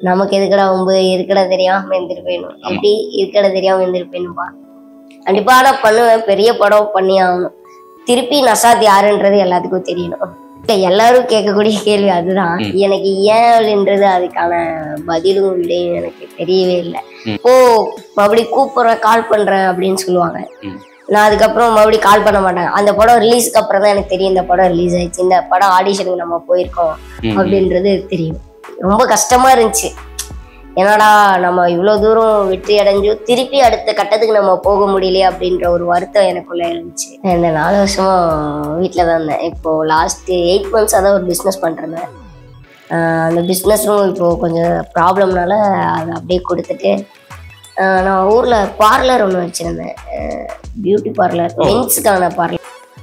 நமக்கு எதுக்கடா ரொம்ப இருக்கடா தெரியாம இருந்துட்டு போயிடும். எப்படி இருக்கடா தெரியாம இருந்துட்டு போயிடும்பா. கண்டிப்பா நான் பண்ணுவேன். பெரிய படம் பண்ணி ஆகணும். திருப்பி நசாத் யாருன்றது எல்லாத்துக்கும் தெரியணும். எல்லாரும் கேட்கக்கூடிய கேள்வி அதுதான். எனக்கு ஏன்ன்றது அதுக்கான பதிலும் விடையும் எனக்கு தெரியவே இல்லை. இப்போ மறுபடியும் கூப்பிடுறேன், கால் பண்றேன் அப்படின்னு சொல்லுவாங்க. நான் அதுக்கப்புறம் மறுபடியும் கால் பண்ண மாட்டாங்க. அந்த படம் ரிலீஸ்க்கு அப்புறம் தான் எனக்கு தெரியும் இந்த படம் ரிலீஸ் ஆயிடுச்சு, இந்த படம் ஆடிஷனுக்கு நம்ம போயிருக்கோம் அப்படின்றது தெரியும். ரொம்ப கஷ்டமா இருந்துச்சு. என்னடா நம்ம இவ்வளவு தூரம் வெற்றி அடைஞ்சோம், திருப்பி அடுத்த கட்டத்துக்கு நம்ம போக முடியலையே அப்படின்ற ஒரு வருத்தம் எனக்குள்ள இருந்துச்சு. இந்த 4 வருஷமா வீட்டில் தான் இருந்தேன். இப்போ லாஸ்ட் 8 months தான் ஒரு பிஸ்னஸ் பண்றேன். அந்த பிஸ்னஸும் இப்போ கொஞ்சம் ப்ராப்ளம்னால அதை அப்படியே கொடுத்துட்டு நான் ஊர்ல பார்லர் ஒன்று வச்சிருந்தேன். பியூட்டி பார்லர், மென்ஸுக்கான பார்லர்.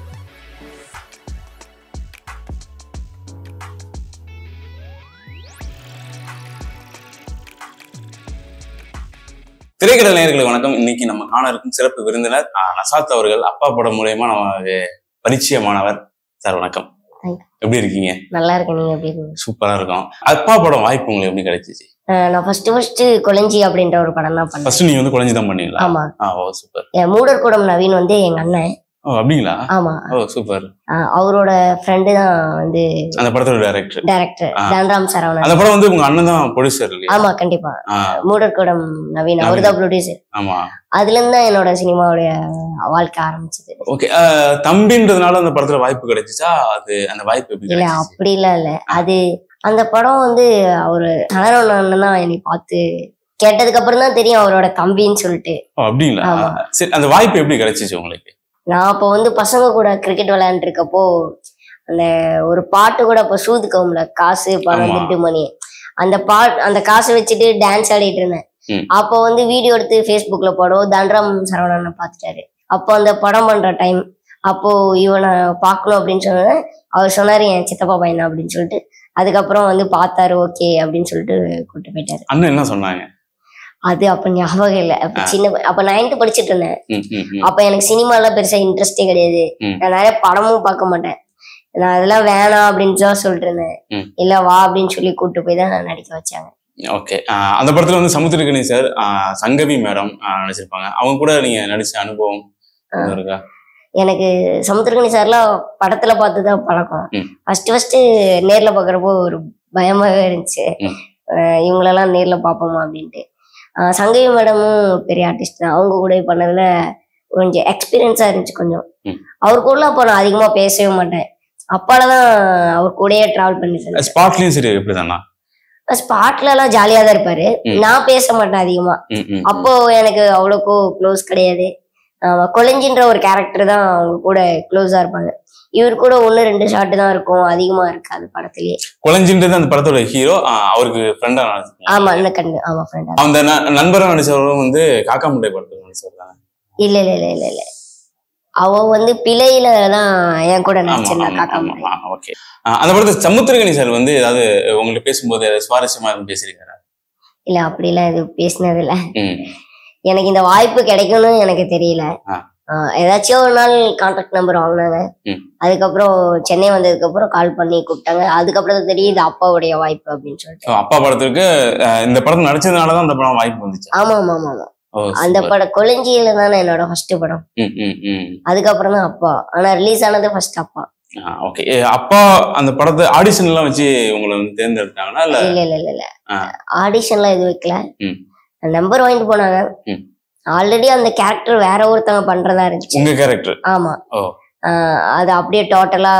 திரைக்கடல் நேயர்களுக்கு வணக்கம். இன்னைக்கு நம்ம காண இருக்கும் சிறப்பு விருந்தினர் நசாத் அவர்கள். அப்பா படம் மூலயமா நமக்கு பரிச்சயமானவர். சார் வணக்கம், எப்படி இருக்கீங்க? நல்லா இருக்கேன், நீங்க எப்படி இருக்கீங்க? சூப்பரா இருக்கும். அப்பா படம் வாய்ப்பு உங்களுக்கு எப்படி கிடைச்சிச்சு? நான் ஃபர்ஸ்ட் கொளஞ்சி அப்படின்ற ஒரு படம் தான் பண்ணேன். ஃபர்ஸ்ட் நீங்க வந்து கொளஞ்சி தான் பண்ணீங்களா? ஆமா. ஓ சூப்பர். என் மூடர்குடம் நவீன் வந்து எங்க அண்ணன். ஓ அப்படிங்களா? ஆமா. ஓ சூப்பர். அவரோட ஃப்ரெண்டு தான் வந்து அந்த படத்தோட டைரக்டர் தன்ராம் சரவணன். அந்த படம் வந்து உங்க அண்ணன் தான் ப்ரொடியூசர் இல்லையா? ஆமா கண்டிப்பா. மூடர்குடம் நவீன் அவர் தான் ப்ரொடியூசர். ஆமா. அதுல இருந்து தான் என்னோட சினிமாவுடைய வாழ்க்கை ஆரம்பிச்சது. ஓகே. தம்பின்றதுனால அந்த படத்துல வாய்ப்பு கிடைச்சிச்சா? அது அந்த வாய்ப்பு எப்படி? இல்ல அப்படிலாம் இல்ல. அது அந்த படம் வந்து அவரு சரவணன் தான் என்னை பார்த்து கேட்டதுக்கு அப்புறம் தான் தெரியும் அவரோட தம்பின்னு சொல்லிட்டு. அப்படிங்களா? சரி, அந்த வாய்ப்பு எப்படி கிடைச்சிச்சு உங்களுக்கு? நான் அப்போ வந்து பசங்க கூட கிரிக்கெட் விளையாண்டு இருக்கப்போ அந்த ஒரு பாட்டு கூட அப்போ சூது கவும்ல காசு பணம் திட்டு மணி அந்த காசை வச்சுட்டு டான்ஸ் ஆடிட்டு இருந்தேன். அப்போ வந்து வீடியோ எடுத்து ஃபேஸ்புக்ல போடும் தன்ராம் சரவணனை பார்த்துட்டாரு. அப்போ அந்த படம் பண்ற டைம், அப்போ இவனை பார்க்கணும் அப்படின்னு சொன்னேன். அவர் சொன்னாரு என் சித்தப்பா பையனா அப்படின்னு சொல்லிட்டு. அதுக்கப்புறம் வந்து பார்த்தாரு, ஓகே அப்படின்னு சொல்லிட்டு கூப்பிட்டு போயிட்டாரு. அண்ணன் என்ன சொன்னாங்க? அது அப்ப ஞாபகம் இல்லை. அப்ப அப்ப 9th படிச்சுட்டு இருந்தேன். அப்ப எனக்கு சினிமாலாம் பெருசா இன்ட்ரெஸ்டே கிடையாது. நான் நிறைய படமும் பார்க்க மாட்டேன். நான் அதெல்லாம் வேணாம் அப்படின்னு தான் சொல்லிட்டு இருந்தேன். இல்ல வா அப்படின்னு சொல்லி கூப்பிட்டு போய் தான் நடிக்க வச்சாங்க. ஓகே. அந்த படத்துல வந்து சமுத்திரக்கனி சார், சங்கவி மேடம் நடிச்சிருப்பாங்க. அவங்க கூட நீங்க நடிச்ச அனுபவம் இருக்கா? எனக்கு சமுத்திரக்கனி சார்லாம் படத்துல பார்த்துதான் பழக்கம். ஃபர்ஸ்ட் நேர்ல பாக்குறப்போ ஒரு பயமாவே இருந்துச்சு, இவங்களெல்லாம் நேர்ல பார்ப்போமா அப்படின்ட்டு. சங்கவி மேடமும் பெரிய ஆர்டிஸ்ட் தான். அவங்க கூட பண்ணதுல கொஞ்சம் எக்ஸ்பீரியன்ஸா இருந்துச்சு கொஞ்சம். அவர் கூட அப்போ நான் அதிகமா பேசவே மாட்டேன். அப்பாலதான் அவர் கூடயே டிராவல் பண்ணிட்டு. ஸ்பாட்லயும் சரி எப்படிதானா? ஸ்பாட்ல எல்லாம் ஜாலியா தான் இருப்பாரு. நான் பேச மாட்டேன் அதிகமா. அப்போ எனக்கு அவ்வளோக்கோ க்ளோஸ் கிடையாது. கொளஞ்சின்ற ஒரு கேரக்டர் தான் அவங்க கூட க்ளோஸா இருப்பாங்க. இவர் கூட 1-2 ஷாட் தான் இருக்கும், அதிகமா இருக்காது படத்திலேயே. கொளஞ்சின்றது அந்த படத்தோட ஹீரோ, அவருக்கு ஃப்ரெண்டா நடிச்சிருக்காங்க. ஆமா, ஆமா ஃப்ரெண்டா. அந்த நண்பரா நடிச்சவரும் வந்து காக்கா முட்டை படத்துல நடிச்சிருக்காங்க. இல்ல இல்ல இல்ல இல்ல இல்ல அவ வந்து பிழையில தான் என் கூட நடிச்சிருந்தா காக்கா முட்டை. ஓகே. அந்த படத்துல சமுத்திரக்கனி சார் வந்து ஏதாவது உங்களுக்கு பேசும்போது சுவாரஸ்யமா பேசிருக்காரா? இல்ல அப்படிலாம் எதுவும் பேசினது இல்ல. எனக்கு இந்த வாய்ப்பு கிடைக்கும்னு எனக்கு தெரியல. ஏதாச்சும் ஒரு நாள் கான்டாக்ட் நம்பர் வாங்கினாங்க. அதுக்கப்புறம் சென்னை வந்ததுக்கு அப்புறம் கால் பண்ணி கூப்பிட்டாங்க. அதுக்கப்புறம் தான் தெரியும் இது அப்பாவுடைய வாய்ப்பு அப்படின்னு சொல்லிட்டு. அப்பா படத்துக்கு இந்த படம் நடிச்சதுனாலதான் அந்த படம் வாய்ப்பு வந்துச்சு. ஆமா ஆமா ஆமா. அந்த படம் கொளஞ்சியில தானே என்னோட ஃபர்ஸ்ட் படம். அதுக்கப்புறம் தான் அப்பா. ஆனா ரிலீஸ் ஆனது ஃபர்ஸ்ட் அப்பா. ஓகே. அப்பா அந்த படத்தை ஆடிஷன் எல்லாம் வச்சு உங்களை வந்து தேர்ந்தெடுத்தாங்களா? இல்ல இல்ல இல்ல இல்ல இல்ல ஆடிஷன்லாம் எதுவும் வைக்கல. நம்பர் வாங்கிட்டு போனாங்க. ஆல்ரெடி அந்த கேரக்டர் வேற ஒருத்தவங்க பண்றதா இருந்துச்சு. உங்க கேரக்டர்? ஆமா. அது அப்படியே டோட்டலா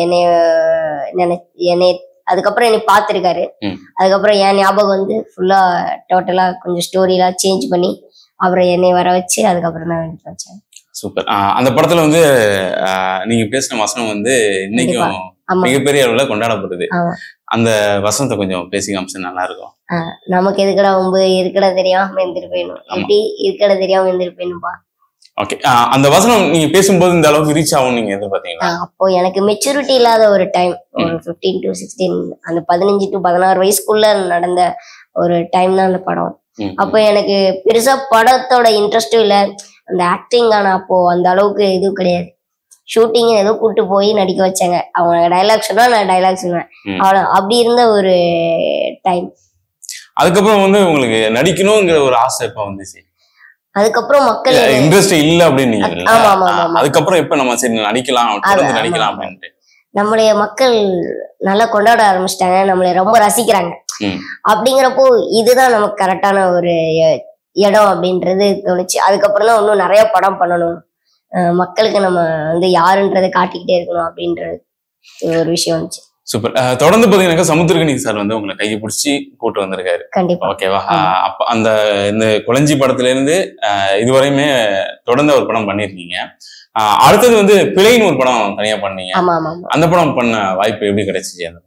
என்னை அதுக்கப்புறம் என்னை பார்த்திருக்காரு. அதுக்கப்புறம் என் ஞாபகம் வந்து ஃபுல்லா டோட்டலா கொஞ்சம் ஸ்டோரிலாம் சேஞ்ச் பண்ணி அப்புறம் என்னை வர வச்சு அதுக்கப்புறம் தான் எடுத்து வச்சாங்க. சூப்பர். அந்த படத்துல வந்து நீங்க பேசின வசனம் வந்து இன்னைக்கும் மிகப்பெரிய அளவுல கொண்டாடப்படுது. அந்த வசனத்தை கொஞ்சம் பேசி காமிச்சு நல்லா இருக்கும். நமக்கு எதுக்கடா ரொம்ப இருக்கடா தெரியாம இருந்துட்டு போயிடும், எப்படி இருக்கடா தெரியாம இருந்துட்டு போயிடும்பா. ஓகே. அந்த வசனம் நீங்க பேசும்போது இந்த அளவுக்கு ரீச் ஆகும் நீங்க எதிர்பார்த்தீங்களா? அப்போ எனக்கு மெச்சூரிட்டி இல்லாத ஒரு டைம், ஒரு 15 to 16, அந்த 15 to 16 வயசுக்குள்ள நடந்த ஒரு டைம் தான் அந்த படம். அப்போ எனக்கு பெருசா படத்தோட இன்ட்ரெஸ்டும் இல்லை, அந்த ஆக்டிங் ஆனா அப்போ அந்த அளவுக்கு எதுவும் கிடையாது. ஷூட்டிங் ஏதோ கூட்டு போய் நடிக்க வச்சாங்க. அவங்க டைலாக் சொன்னா நான் டைலாக் சொல்லுவேன், அவ்வளோ. அப்படி இருந்த ஒரு டைம். அதுக்கப்புறம் வந்து உங்களுக்கு நடிக்கணுங்கிற ஒரு ஆசை எப்ப வந்துச்சு? அதுக்கப்புறம் மக்கள் இன்ட்ரெஸ்ட் இல்ல அப்படின்னு அதுக்கப்புறம் எப்ப நம்ம சரி நடிக்கலாம் நடிக்கலாம் அப்படின்ட்டு நம்மளுடைய மக்கள் நல்லா கொண்டாட ஆரம்பிச்சிட்டாங்க, நம்மளை ரொம்ப ரசிக்கிறாங்க. அப்படிங்கிறப்போ இதுதான் நமக்கு கரெக்டான ஒரு இடம் அப்படின்றது தோணுச்சு. அதுக்கப்புறம் தான் இன்னும் நிறைய படம் பண்ணணும், மக்களுக்கு நம்ம வந்து யாருன்றதை காட்டிக்கிட்டே இருக்கணும் அப்படின்றது ஒரு விஷயம் வந்துச்சு. சூப்பர். தொடர்ந்து பாத்தீங்கன்னா சமுத்திரகனி சார் வந்து உங்களை கையை பிடிச்சி கூட்டு வந்திருக்காரு. கண்டிப்பா. ஓகேவா? அப்ப அந்த இந்த குளஞ்சி படத்துல இருந்து இதுவரையுமே தொடர்ந்து ஒரு படம் பண்ணிருக்கீங்க. அடுத்தது வந்து பிழைன்னு ஒரு படம் தனியா பண்ணீங்க. அந்த படம் பண்ண வாய்ப்பு எப்படி கிடைச்சிச்சு? அந்த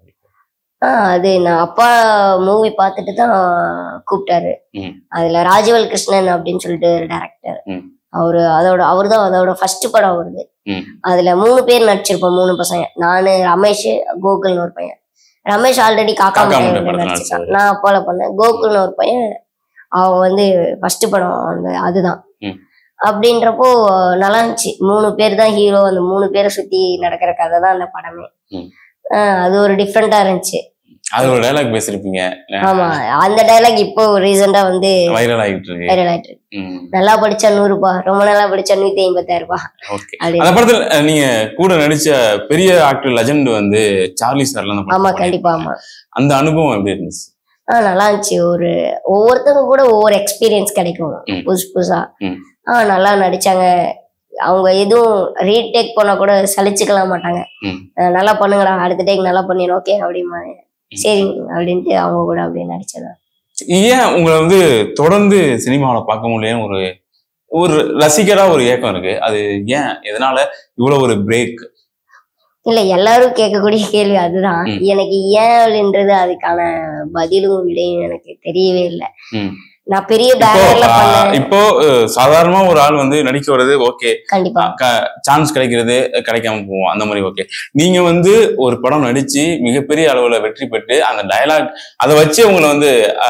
அது நான் அப்பா மூவி பார்த்துட்டு தான் கூப்பிட்டாரு. அதுல ராஜவல் கிருஷ்ணன் அப்படின்னு சொல்லிட்டு டைரக்டர், அவர்தான் அதோட ஃபர்ஸ்ட் படம் வருது. அதுல 3 பேர் நடிச்சிருப்போம், 3 பசங்க. நானு, ரமேஷ், கோகுல்னு ஒரு பையன். ரமேஷ் ஆல்ரெடி காக்கா நடிச்சிருக்கான், நான் அப்பால பண்ணேன். கோகுல்னு ஒரு பையன், அவன் வந்து ஃபர்ஸ்ட் படம் அதுதான். அப்படின்றப்போ நல்லா இருந்துச்சு. 3 பேர் தான் ஹீரோ, அந்த 3 பேரை சுத்தி நடக்கிற கதை தான் அந்த படமே. அது ஒரு டிஃப்ரெண்டா இருந்துச்சு. அது ஒரு டயலாக் பேசிருப்பீங்க. ஆமா, அந்த டயலாக் இப்போ ரீசெண்டா வந்து வைரல் ஆயிட்டு இருக்கு. நல்லா படிச்சா 100 ரூபாய், ரொம்ப நல்லா படிச்சா 150,000 ரூபாய். அந்த படத்துல நீங்க கூட நடிச்ச பெரிய ஆக்டர் லெஜெண்ட் வந்து சார்லி சார்ல. ஆமா, கண்டிப்பா. ஆமா, அந்த அனுபவம் எப்படி இருந்துச்சு? நல்லா இருந்துச்சு. ஒவ்வொருத்தவங்க கூட ஒவ்வொரு எக்ஸ்பீரியன்ஸ் கிடைக்கும் புதுசு புதுசா. நல்லா நடிச்சாங்க. அவங்க எதுவும் ரீடேக் பண்ணா கூட சலிச்சுக்கலாம் மாட்டாங்க. நல்லா பண்ணுங்கடா, அடுத்த டேக் நல்லா பண்ணிடும், ஓகே அப்படிமா, சரி அப்படின்ட்டு அவங்க கூட அப்படியே நடிச்சதான். ஏன் உங்களை வந்து தொடர்ந்து சினிமாவில் பார்க்க முடியல ஒரு ரசிகரா ஒரு ஏக்கம் இருக்கு? அது ஏன், எதனால இவ்வளவு ஒரு பிரேக்? இல்ல, எல்லாரும் கேட்கக்கூடிய கேள்வி அதுதான். எனக்கு ஏன் அப்படின்றது அதுக்கான பதிலும் விடையும் எனக்கு தெரியவே இல்லை. நான் பெரிய பேனர்ல பண்ணேன். இப்போ சாதாரணமா ஒரு ஆள் வந்து நடிக்க வர்றது ஓகே, கண்டிப்பா சான்ஸ் கிடைக்கிறது கிடைக்காம போவோம், அந்த மாதிரி ஓகே. நீங்க வந்து ஒரு படம் நடிச்சு மிகப்பெரிய அளவுல வெற்றி பெற்று அந்த டயலாக் அதை வச்சு உங்களை வந்து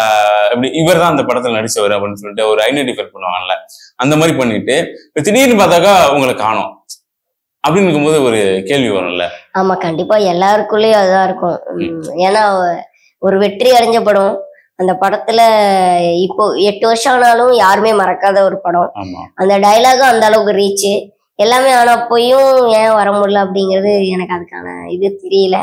இவர் தான் அந்த படத்துல நடிச்சவர் அப்படின்னு சொல்லிட்டு ஒரு ஐடென்டிஃபை பண்ணுவாங்கல்ல, அந்த மாதிரி பண்ணிட்டு திடீர்னு பார்த்தாக்கா உங்களை காணோம் அப்படின்னு இருக்கும்போது ஒரு கேள்வி வரும்ல. ஆமா, கண்டிப்பா எல்லாருக்குள்ளேயும் அதுதான் இருக்கும். ஏன்னா ஒரு வெற்றி அடைஞ்ச படம், அந்த படத்துல இப்போ 8 வருஷம் ஆனாலும் யாருமே மறக்காத ஒரு படம். அந்த டயலாகும் அந்த அளவுக்கு ரீச் எல்லாமே ஆனப்போயும் ஏன் வர முடியல அப்படிங்கிறது எனக்கு அதுக்கான இது தெரியல.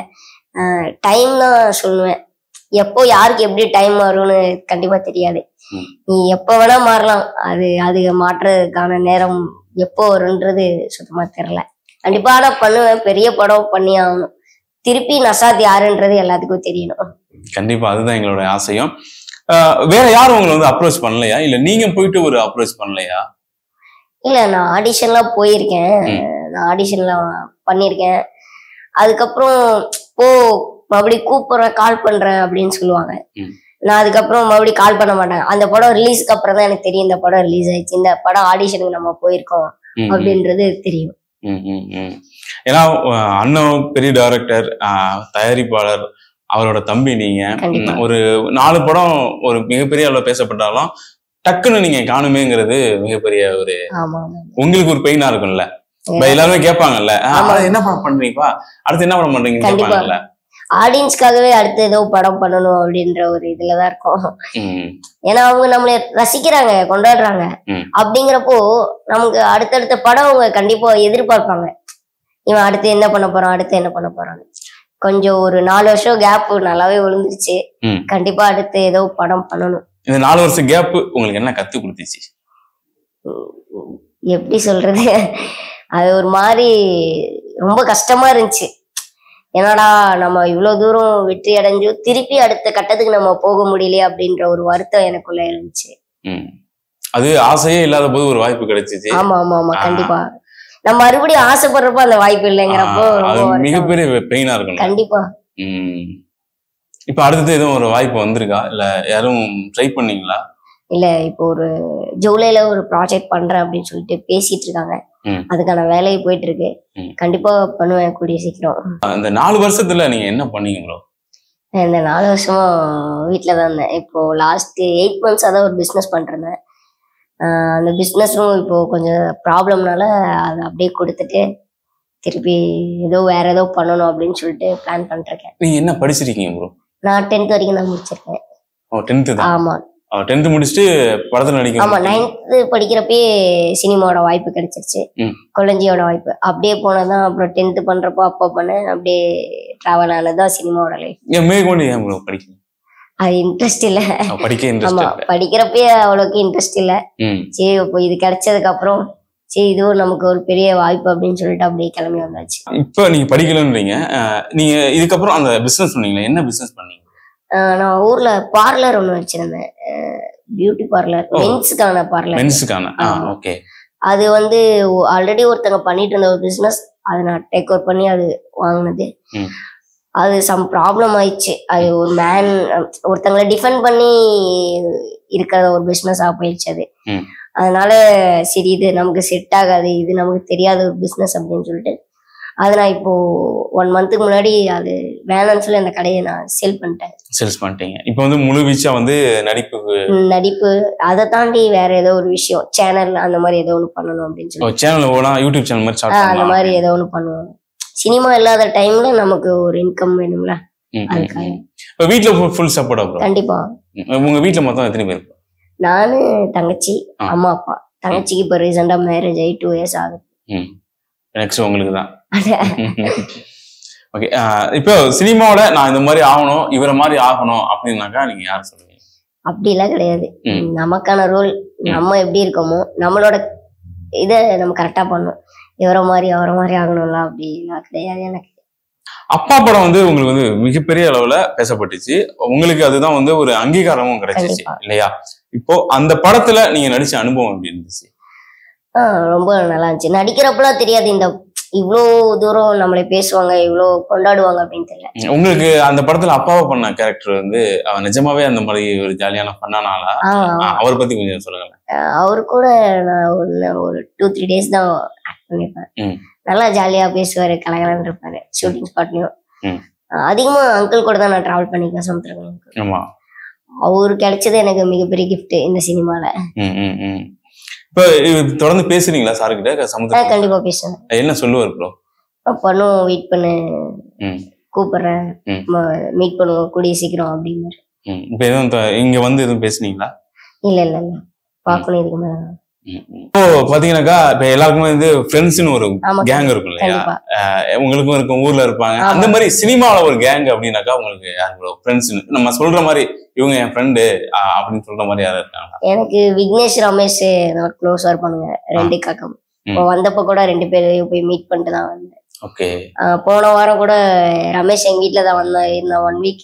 டைம் தான் சொல்லுவேன். எப்போ யாருக்கு எப்படி டைம் வரும்னு கண்டிப்பா தெரியாது. நீ எப்போ வேணா மாறலாம், அது மாற்றுறதுக்கான நேரம் எப்போ வரும்ன்றது சுத்தமா தெரியல. கண்டிப்பா நான் பண்ணுவேன், பெரிய படம் பண்ணி ஆகணும். திருப்பி நசாத் யாருன்றது எல்லாத்துக்கும் தெரியணும். கண்டிப்பா, அதுதான் எங்களோட ஆசையும். வேற யாரும் உங்களை வந்து அப்ரோச் பண்ணலையா, இல்ல நீங்க போயிட்டு ஒரு அப்ரோச் பண்ணலையா? இல்ல, நான் ஆடிஷன்லாம் போயிருக்கேன், நான் ஆடிஷன்லாம் பண்ணியிருக்கேன். அதுக்கப்புறம் மறுபடியும் கூப்பிடுறேன், கால் பண்றேன் அப்படின்னு சொல்லுவாங்க. நான் அதுக்கப்புறம் மறுபடியும் கால் பண்ண மாட்டேன். அந்த படம் ரிலீஸ்க்கு அப்புறம் தான் எனக்கு தெரியும் இந்த படம் ரிலீஸ் ஆயிடுச்சு, இந்த படம் ஆடிஷனுக்கு நம்ம போயிருக்கோம் அப்படின்றது தெரியும். ஏன்னா அண்ணன் பெரிய டைரக்டர், தயாரிப்பாளர், அவரோட தம்பி நீங்க. ஒரு 4 படம் ஒரு மிகப்பெரிய அளவுல பேசப்பட்டாலும் டக்குன்னு நீங்க காணுமேங்கிறது மிகப்பெரிய ஒரு உங்களுக்கு ஒரு பெயினா இருக்கும்ல. எல்லாருமே கேட்பாங்கல்ல, என்ன படம் பண்றீங்கப்பா, அடுத்து என்ன படம் பண்றீங்க கேட்பாங்கல்ல. ஆடியன்ஸ்க்காகவே அடுத்து ஏதோ படம் பண்ணணும் அப்படின்ற ஒரு இதுலதான் இருக்கும். ஏன்னா அவங்க நம்மள ரசிக்கிறாங்க, கொண்டாடுறாங்க. அப்படிங்கிறப்போ நமக்கு அடுத்தடுத்த படம் அவங்க கண்டிப்பா எதிர்பார்ப்பாங்க, இவன் அடுத்து என்ன பண்ண போறான், அடுத்து என்ன பண்ண போறான்னு. கொஞ்சம் ஒரு 4 வருஷம் கேப் நல்லாவே விழுந்துருச்சு. கண்டிப்பா அடுத்து ஏதோ படம் பண்ணணும். இந்த 4 வருஷம் கேப் உங்களுக்கு என்ன கத்து கொடுத்துச்சு? எப்படி சொல்றது, அது ஒரு மாதிரி ரொம்ப கஷ்டமா இருந்துச்சு. என்னடா நம்ம இவ்வளவு தூரம் வெற்றி அடைஞ்சு திருப்பி அடுத்த கட்டத்துக்கு நம்ம போக முடியலையே அப்படின்ற ஒரு வருத்தம் எனக்குள்ள இருந்துச்சு. அது ஆசையே இல்லாத போது ஒரு வாய்ப்பு கிடைச்சிச்சு. ஆமா ஆமா ஆமா, கண்டிப்பா. நம்ம மறுபடியும் ஆசைப்படுறப்போ அந்த வாய்ப்பு இல்லைங்கிறப்போ மிகப்பெரிய பெயினா இருக்கும். கண்டிப்பா. இப்ப அடுத்தது எதுவும் ஒரு வாய்ப்பு வந்திருக்கா, இல்ல யாரும் ட்ரை பண்ணீங்களா? இல்ல, இப்போ ஒரு ஜூலைல ஒரு ப்ராஜெக்ட் பண்றேன் அப்படின்னு சொல்லிட்டு பேசிட்டு இருக்காங்க. அதுக்கான வேலையை போயிட்டு இருக்கு. கண்டிப்பா பண்ணுவேன் கூடிய சீக்கிரம். இந்த 4 வருஷத்துல நீங்க என்ன பண்ணீங்களோ? இந்த 4 வருஷமா வீட்டுலதான் இருந்தேன். இப்போ லாஸ்ட் 8 months தான் ஒரு பிசினஸ் பண்றேன். அந்த பிஸ்னஸும் இப்போ கொஞ்சம் ப்ராப்ளம்னால அதை அப்படியே கொடுத்துட்டு திருப்பி வேற ஏதோ பண்ணணும் அப்படின்னு சொல்லிட்டு பிளான் பண்ணிருக்கேன். நீங்க என்ன படிச்சிருக்கீங்க ப்ரோ? நான் 10th வரைக்கும் நான் முடிச்சிருக்கேன். 10th தான். ஆமா 10th முடிச்சுட்டு படத்துல நடிக்க. ஆமா 9th படிக்கிறப்பே சினிமாவோட வாய்ப்பு கிடைச்சிருச்சு. கொலஞ்சியோட வாய்ப்பு அப்படியே போனதான். அப்புறம் 10th பண்றப்போ அப்பா பண்ணேன். அப்படியே டிராவல் ஆனதுதான் சினிமாவோட லைஃப். மேற்கொண்டு ஏன் ப்ரோ படிக்கணும்? அது இன்ட்ரெஸ்ட் இல்ல. படிக்க படிக்கிறப்பே அவ்வளவுக்கு இன்ட்ரெஸ்ட் இல்ல. சரி இப்போ இது கிடைச்சதுக்கு அப்புறம் சரி இதுவும் நமக்கு ஒரு பெரிய வாய்ப்பு அப்படின்னு சொல்லிட்டு அப்படியே கிளம்பி வந்தாச்சு. இப்போ நீங்க படிக்கலன்றீங்க, நீங்க இதுக்கப்புறம் அந்த பிசினஸ் பண்ணீங்களா? என்ன பிசினஸ் பண்ணீங்க? நான் ஊர்ல பார்லர் ஒண்ணு வச்சிருந்தேன், பியூட்டி பார்லர், மென்ஸுக்கான பார்லர். மென்ஸுக்கான, ஓகே. அது வந்து ஆல்ரெடி ஒருத்தங்க பண்ணிட்டு இருந்த ஒரு பிசினஸ், அதை நான் டேக் ஓவர் பண்ணி அது வாங்கினது. அது சம் ப்ராப்ளம் ஆயிடுச்சு. அது ஒரு ஒருத்தங்களை டிஃபெண்ட் பண்ணி இருக்கிற ஒரு பிசினஸா போயிடுச்சு அது. அதனால சரி இது நமக்கு செட் ஆகாது, இது நமக்கு தெரியாத ஒரு பிசினஸ் அப்படின்னு சொல்லிட்டு அது நான் இப்போ 1 மந்த்துக்கு முன்னாடி அது வேணான்னு சொல்லி அந்த கடையை நான் சேல்ஸ் பண்ணிட்டேன். இப்போ வந்து முழு வீச்சா வந்து நடிப்பு அதை தாண்டி வேற ஏதோ ஒரு விஷயம், சேனல் அந்த மாதிரி ஏதோ ஒன்று பண்ணணும் அப்படின்னு சொல்லி சேனல் யூடியூப் சேனல் மாதிரி அந்த மாதிரி ஏதோ ஒன்று பண்ணுவோம். சினிமா இல்லாத டைம்ல நமக்கு ஒரு இன்கம் வேணும்ல, அதுக்காக. இப்போ வீட்டுல ஃபுல் சப்போர்ட்? கண்டிப்பா. உங்க வீட்டுல மொத்தம் எத்தனை பேர்? நானு, தங்கச்சி, அம்மா, அப்பா. தங்கச்சிக்கு இப்போ ரீசெண்டா மேரேஜ் ஆகி 2 years ஆகுது. நெக்ஸ்ட் உங்களுக்கு தான். ஓகே. இப்போ சினிமாவோட நான் இந்த மாதிரி ஆகணும், இவரை மாதிரி ஆகணும் அப்படின்னாக்கா நீங்க யார் சொல்லுவீங்க? அப்படிலாம் கிடையாது. நமக்கான ரோல் நம்ம எப்படி இருக்கோமோ நம்மளோட இதை நம்ம கரெக்டா பண்ணணும். இவரை மாதிரி அவரை மாதிரி ஆகணும்ல அப்படிலாம் கிடையாது எனக்கு. அப்பா படம் வந்து உங்களுக்கு வந்து மிகப்பெரிய அளவுல பேசப்பட்டுச்சு, உங்களுக்கு அதுதான் வந்து ஒரு அங்கீகாரமும் கிடைச்சிச்சு இல்லையா? இப்போ அந்த படத்துல நீங்க நடிச்ச அனுபவம் எப்படி இருந்துச்சு? ரொம்ப நல்லா இருந்துச்சு. நடிக்கிறப்பெல்லாம் தெரியாது இந்த இவ்வளோ தூரம் நம்மளை பேசுவாங்க, இவ்வளோ கொண்டாடுவாங்க அப்படின்னு தெரியல. உங்களுக்கு அந்த படத்துல அப்பாவை பண்ண கேரக்டர் வந்து அவன் நிஜமாவே அந்த மாதிரி ஒரு ஜாலியான பண்ணனாலா? அவரை பத்தி கொஞ்சம் சொல்லுங்க. அவரு கூட நான் ஒரு 2-3 days தான் ஆக்ட் பண்ணிருப்பேன். நல்லா ஜாலியா பேசுவாரு, கலகலன்னு இருப்பாரு. ஷூட்டிங் ஸ்பாட்லயும் அதிகமா அங்கிள் கூட தான் நான் டிராவல் பண்ணிருக்கேன். சமுத்திரகன் அவரு கிடைச்சது எனக்கு மிகப்பெரிய கிஃப்ட் இந்த சினிமால. இப்ப தொடர்ந்து பேசுறீங்களா சார் கிட்ட? சமுத்திரம் கண்டிப்பா பேசுறேன். என்ன சொல்லுவாரு ப்ரோ? பண்ணுவோம், வெயிட் பண்ணு, கூப்பிடுறேன், மீட் பண்ணுவோம் கூடிய சீக்கிரம் அப்படின்னு. இப்ப எதுவும் இங்க வந்து எதுவும் பேசுனீங்களா? இல்ல பாக்கணும் இதுக்கு மேல. இப்போ பாத்தீங்கன்னாக்கா இப்ப எல்லாருக்குமே வந்து ஃப்ரெண்ட்ஸ்னு ஒரு கேங் இருக்கும் இல்லையா? உங்களுக்கும் இருக்கும், ஊர்ல இருப்பாங்க. அந்த மாதிரி சினிமாவில ஒரு கேங் அப்படின்னாக்கா உங்களுக்கு யாரு ப்ரோ ஃப்ரெண்ட்ஸ்? நம்ம சொல்ற மாதிரி இவங்க என் ஃப்ரெண்டு அப்படின்னு சொல்ற மாதிரி யாரும் இருக்காங்க? எனக்கு விக்னேஷ், ரமேஷ் க்ளோஸா இருப்பானுங்க, 2 காக்கம். இப்போ வந்தப்ப கூட 2 பேரையும் போய் மீட் பண்ணிட்டு தான் வந்தேன். ஓகே. போன வாரம் கூட ரமேஷ் எங்க வீட்டுல தான் இருந்தான் 1 week.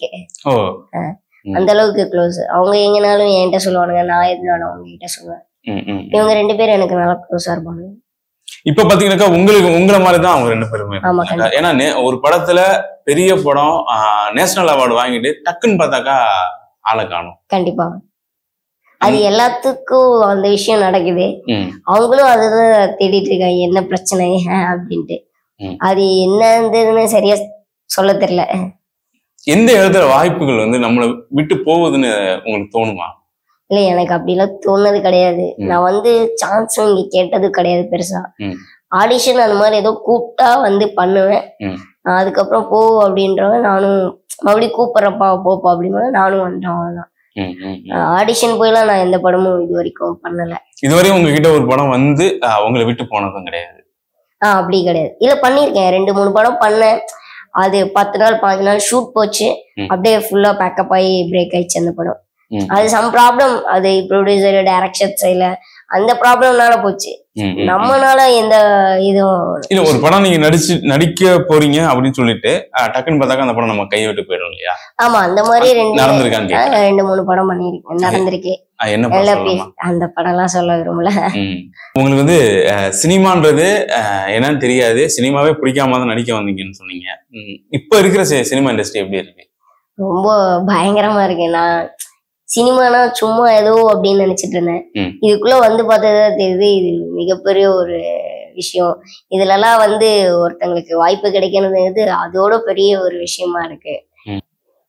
அந்த அளவுக்கு க்ளோஸ். அவங்க எங்கனாலும் என்கிட்ட சொல்லுவானுங்க, நான் எதுனாலும் அவங்க கிட்ட சொல்லுவேன். இவங்க 2 பேரும் எனக்கு நல்லா க்ளோஸா இருப்பாங்க. இப்ப பாத்தீங்கன்னாக்கா உங்களை மாதிரிதான் அவங்க 2 பேருமே. ஏன்னா ஒரு படத்துல பெரிய படம் நேஷனல் அவார்டு வாங்கிட்டு டக்குன்னு பார்த்தாக்கா ஆளை காணும். கண்டிப்பா அது எல்லாத்துக்கும் அந்த விஷயம் நடக்குது. அவங்களும் அதுதான் தேடிட்டு இருக்காங்க, என்ன பிரச்சனை அப்படின்ட்டு. அது என்னன்னு சரியா சொல்ல தெரியல. எந்த இடத்துல வாய்ப்புகள் வந்து நம்மளை விட்டு போகுதுன்னு உங்களுக்கு தோணுமா? இல்ல எனக்கு அப்படிலாம் தோணுது கிடையாது. நான் வந்து சான்ஸும் இங்க கேட்டது கிடையாது பெருசா. ஆடிஷன் அந்த மாதிரி ஏதோ கூப்பிட்டா வந்து பண்ணுவேன். அதுக்கப்புறம் போ அப்படின்றவன் நானும் மறுபடியும் கூப்பிடுறப்பா போப்பா அப்படின்னா நானும் வந்துட்டேன். அவ்வளவுதான். ஆடிஷன் போயெல்லாம் நான் எந்த படமும் இது வரைக்கும் பண்ணல. இதுவரையும் உங்ககிட்ட ஒரு படம் வந்து உங்களை விட்டு போனதும் கிடையாது? அப்படி கிடையாது. இல்ல பண்ணிருக்கேன், 2-3 படம் பண்ணேன். அது 10 நாள் 15 நாள் ஷூட் போச்சு, அப்படியே ஃபுல்லா பேக்கப் ஆகி பிரேக் ஆயிடுச்சு அந்த படம். அது சம் ப்ராப்ளம், அது ப்ரொடியூசர் டைரக்ஷன் சைட்ல அந்த ப்ராப்ளம்னால போச்சு. நம்மனால எந்த இதுவும் இல்ல. ஒரு படம் நீங்க நடிக்க போறீங்க அப்படின்னு சொல்லிட்டு டக்குன்னு பார்த்தாக்க அந்த படம் நம்ம கையை விட்டு போயிடும் இல்லையா? ஆமா, அந்த மாதிரி 2-3 படம் பண்ணிருக்கேன், நடந்திருக்கு. அந்த படம் எல்லாம் சொல்ல விரும்பல. உங்களுக்கு வந்து சினிமான்றது என்னன்னு தெரியாது, சினிமாவே பிடிக்காம தான் நடிக்க வந்தீங்கன்னு சொன்னீங்க. இப்ப இருக்கிற சினிமா இண்டஸ்ட்ரி எப்படி இருக்கு? ரொம்ப பயங்கரமா இருக்கு. நான் சினிமானா சும்மா ஏதோ அப்படின்னு நினைச்சிட்டு இருந்தேன். இதுக்குள்ள வந்து பார்த்ததுதான் தெரியுது இது மிகப்பெரிய ஒரு விஷயம். இதுல எல்லாம் வந்து ஒருத்தங்களுக்கு வாய்ப்பு கிடைக்கிறது அதோட பெரிய ஒரு விஷயமா இருக்கு.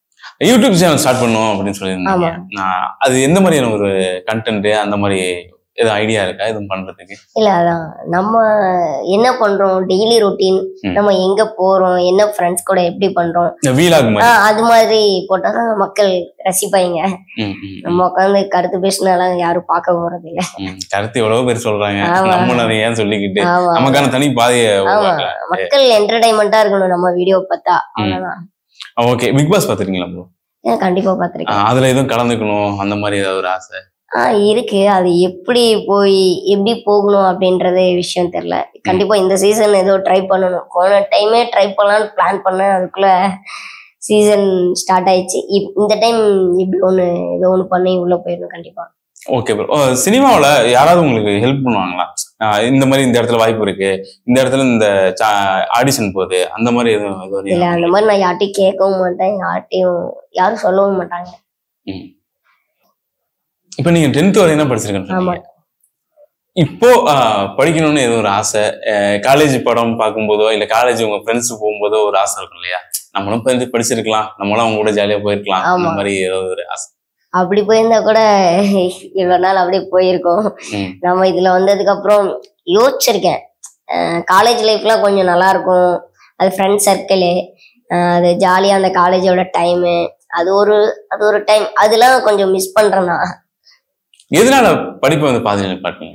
யூடியூப் சேனல் ஸ்டார்ட் பண்ணுவோம் அப்படின்னு சொல்லியிருந்தீங்க. அது எந்த மாதிரியான ஒரு கண்டென்ட் அந்த மாதிரி எதுவும் ஐடியா இருக்கா எதுவும் பண்றதுக்கு? இல்ல அதான் நம்ம என்ன பண்றோம், டெய்லி ரொட்டீன், நம்ம எங்க போறோம், என்ன ஃப்ரெண்ட்ஸ் கூட எப்படி பண்றோம், அது மாதிரி போட்டாதான் மக்கள் ரசிப்பாங்க. நம்ம உட்காந்து கருத்து பேசினாலும் யாரும் பார்க்க போறது இல்ல. கருத்து எவ்வளவு பேர் சொல்றாங்க, நம்ம ஏன் சொல்லிக்கிட்டு நமக்கான தனி பாதையை மக்கள் என்டர்டைன்மெண்டா இருக்கணும் நம்ம வீடியோ பார்த்தா, அவ்வளவுதான். ஓகே, பிக் பாஸ் பாத்துருக்கீங்களா ப்ரோ? கண்டிப்பா பாத்திருக்கேன். அதுல எதுவும் கலந்துக்கணும் அந்த மாதிரி ஏதாவது ஒரு ஆசை இருக்கு. அது எப்படி போகணும் அப்படின்றது விஷயம் தெரியல. கண்டிப்பா இந்த சீசன் ஏதோ ட்ரை பண்ணணும். போன டைமே ட்ரை பண்ணலாம்னு பிளான் பண்ணேன், அதுக்குள்ள சீசன் ஸ்டார்ட் ஆயிடுச்சு. இந்த டைம் இப்படி ஏதோ ஒண்ணு பண்ணி உள்ள போயிடணும் கண்டிப்பா. ஓகே ப்ரோ, சினிமாவில் யாராவது உங்களுக்கு ஹெல்ப் பண்ணுவாங்களா? இந்த மாதிரி இந்த இடத்துல வாய்ப்பு இருக்கு, இந்த இடத்துல இந்த ஆடிஷன் போகுது, அந்த மாதிரி எதுவும்? இல்ல, அந்த மாதிரி நான் யார்ட்டையும் கேட்கவும் மாட்டேன், யாரும் சொல்லவும் மாட்டாங்க. இப்ப நீங்க 10th வரை என்ன படிச்சிருக்கீங்க? இப்போ படிக்கணும்னு ஏதோ ஒரு ஆசை, காலேஜ் படம் பார்க்கும்போதோ இல்ல காலேஜ் உங்க ஃப்ரெண்ட்ஸ் போகும்போதோ ஒரு ஆசை இருக்கும் இல்லையா? நம்மளும் படிச்சிருக்கலாம், நம்மளும் அவங்க கூட ஜாலியா போயிருக்கலாம், அந்த மாதிரி ஏதோ ஒரு ஆசை? அப்படி போயிருந்தா கூட இவ்வளவு நாள் அப்படியே போயிருக்கோம். நம்ம இதுல வந்ததுக்கு அப்புறம் யோசிச்சிருக்கேன், காலேஜ் லைஃப்லாம் கொஞ்சம் நல்லா இருக்கும், அது ஃப்ரெண்ட் சர்க்கிளு, அது ஜாலியா அந்த காலேஜோட டைமு, அது ஒரு டைம், அதெல்லாம் கொஞ்சம் மிஸ் பண்றேன் நான். எதனால படிப்பு பாதியில பாத்தீங்க?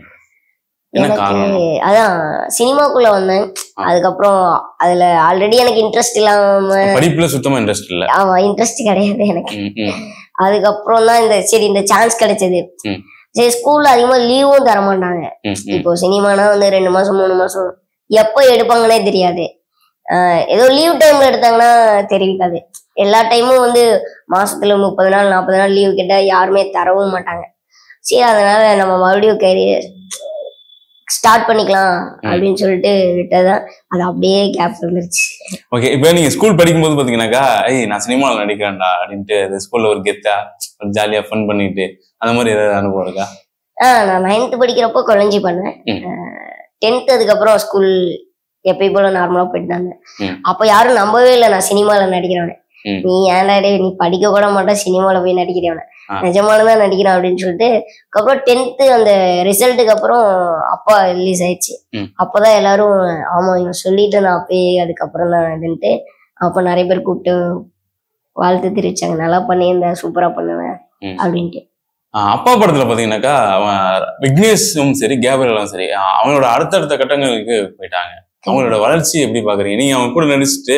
அதான் சினிமாக்குள்ள வந்தேன், அதுக்கப்புறம் அதுல ஆல்ரெடி எனக்கு இன்ட்ரெஸ்ட் இல்லாம, படிப்புல சுத்தமா இன்ட்ரெஸ்ட் இல்ல. ஆமா, இன்ட்ரெஸ்ட் கிடையாது எனக்கு. அதுக்கப்புறம் தான் இந்த சான்ஸ் கிடைச்சது. சரி, ஸ்கூல்ல அதிகமா லீவும் தர மாட்டாங்க. இப்போ சினிமானா 2 மாசம் 3 மாசம் எப்ப எடுப்பாங்கன்னே தெரியாது. ஏதோ லீவ் டைம்ல எடுத்தாங்கன்னா தெரிவிக்காது. எல்லா டைமும் மாசத்துல 30 நாள் 40 நாள் லீவு கேட்டா யாருமே தரவும் மாட்டாங்க. சரி, அதனால நம்ம மறுபடியும் கேரியர் ஸ்டார்ட் பண்ணிக்கலாம் அப்படின்னு சொல்லிட்டு விட்டதான், அது அப்படியே கேப் வந்துருச்சு. ஓகே, இப்போ நீங்க ஸ்கூல் படிக்கும்போது பாத்தீங்கன்னாக்கா, நான் சினிமாவில் நடிக்கிறேன்டா அப்படின்ட்டு ஸ்கூல்ல ஒரு கெத்தா ஜாலியா ஃபன் பண்ணிட்டு அந்த மாதிரி ஏதாவது அனுபவம் இருக்கா? நான் 9th படிக்கிறப்போ கொலஞ்சி பண்ணேன். 10th அதுக்கப்புறம் ஸ்கூல் எப்பயும் போல நார்மலா போயிட்டாங்க. அப்ப யாரும் நம்பவே இல்லை நான் சினிமால நடிக்கிறவன. நீ ஏன்டா நீ படிக்க கூட மாட்டேன், சினிமால போய் நடிக்கிறவன, நிஜமானதான் நடிக்கிறேன் அப்படின்னு சொல்லிட்டு, அதுக்கப்புறம் 10th அந்த ரிசல்ட்டுக்கு அப்புறம் அப்பா ரிலீஸ் ஆயிடுச்சு. அப்பதான் எல்லாரும் ஆமா இவன் சொல்லிட்டு நான் அப்பயே அதுக்கப்புறம் தான் இதுன்ட்டு அப்ப நிறைய பேர் கூப்பிட்டு வாழ்த்து தெரிவிச்சாங்க, நல்லா பண்ணியிருந்தேன், சூப்பரா பண்ணுவேன் அப்படின்ட்டு. அப்பா படத்துல பாத்தீங்கன்னாக்கா அவன் விக்னேஷும் சரி கேப்ரியலும் சரி அவனோட அடுத்தடுத்த கட்டங்களுக்கு போயிட்டாங்க. அவங்களோட வளர்ச்சி எப்படி பாக்குறீங்க? நீங்க அவங்க கூட நடிச்சுட்டு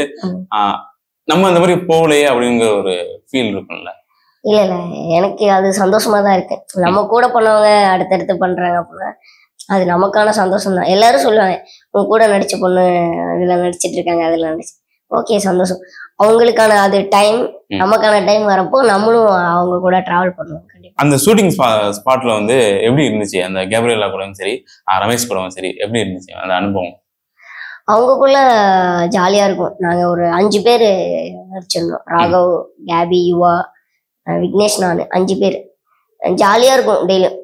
நம்ம அந்த மாதிரி போகலையே அப்படிங்கிற ஒரு ஃபீல் இருக்கும்ல? இல்ல இல்ல, எனக்கு அது சந்தோஷமா தான் இருக்கு. நம்ம கூட பண்ணவங்க அடுத்தடுத்து பண்றாங்க அப்படின்னா அது நமக்கான சந்தோஷம் தான். எல்லாரும் சொல்லுவாங்க உங்க கூட நடிச்ச பொண்ணு இதுல நடிச்சிட்டு இருக்காங்க, அதுல நடிச்சு, ஓகே சந்தோஷம். அவங்களுக்கான அது டைம், நமக்கான டைம் வரப்போ நம்மளும் அவங்க கூட டிராவல் பண்ணுவோம். கண்டிப்பா. அந்த ஷூட்டிங் ஸ்பாட்ல எப்படி இருந்துச்சு? அந்த கேப்ரியலா கூடவும் சரி ரமேஷ் கூடவும் சரி எப்படி இருந்துச்சு அந்த அனுபவம்? அவங்கக்குள்ள ஜாலியா இருக்கும். நாங்க ஒரு 5 பேர் நடிச்சிருந்தோம். ராகவ், கேபி, யுவா, விக்னேஷ், நான் 5 பேர். ஜாலியா இருக்கும். டெய்லியும்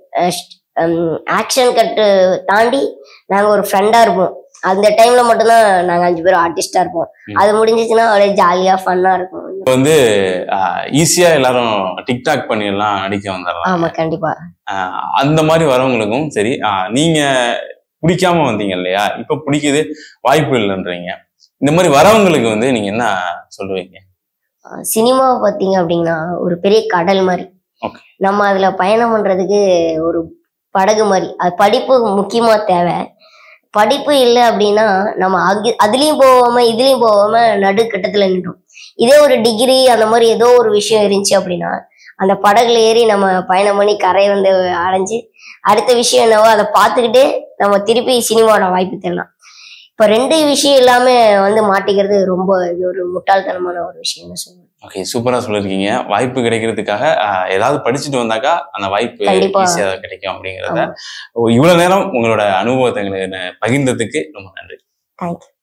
ஆக்ஷன் கட்டு தாண்டி நாங்க ஒரு ஃப்ரெண்டா இருப்போம். அந்த டைம்ல மட்டும்தான் நாங்க 5 பேரும் ஆர்டிஸ்டா இருப்போம். அது முடிஞ்சிச்சுன்னா அப்படியே ஜாலியா ஃபன்னா இருக்கும். இப்போ ஈஸியா எல்லாரும் டிக்டாக் பண்ணி எல்லாம் நடிக்க வந்துடலாம். ஆமா, கண்டிப்பா. அந்த மாதிரி வரவங்களுக்கும் சரி, நீங்க பிடிக்காம வந்தீங்க இல்லையா, இப்ப பிடிக்குது வாய்ப்பு இல்லைன்றீங்க, இந்த மாதிரி வரவங்களுக்கு நீங்க என்ன சொல்லுவீங்க? சினிமாவை பார்த்தீங்க அப்படின்னா ஒரு பெரிய கடல் மாதிரி. நம்ம அதுல பயணம் பண்றதுக்கு ஒரு படகு மாதிரி. அது படிப்பு முக்கியமா தேவை. படிப்பு இல்லை அப்படின்னா நம்ம அதுலயும் போகாம இதுலயும் போகாம நடுக்கட்டத்துல நின்றோம். இதே ஒரு டிகிரி அந்த மாதிரி ஏதோ ஒரு விஷயம் இருந்துச்சு அப்படின்னா அந்த படகுல ஏறி நம்ம பயணம் பண்ணி கரை அடைஞ்சு அடுத்த விஷயம் என்னவோ அதை பார்த்துக்கிட்டே நம்ம திருப்பி சினிமாவோட வாய்ப்பு தரலாம். இப்ப 2 விஷயம் இல்லாம மாட்டிக்கிறது ரொம்ப இது ஒரு முட்டாள்தனமான ஒரு விஷயம் சொல்லுவேன். ஓகே, சூப்பரா சொல்லிருக்கீங்க. வாய்ப்பு கிடைக்கிறதுக்காக ஏதாவது படிச்சுட்டு வந்தாக்கா அந்த வாய்ப்பு ஈஸியா கிடைக்கும் அப்படிங்கிறத இவ்வளவு நேரம் உங்களோட அனுபவத்தை பகிர்ந்ததுக்கு ரொம்ப நன்றி. தேங்க்யூ.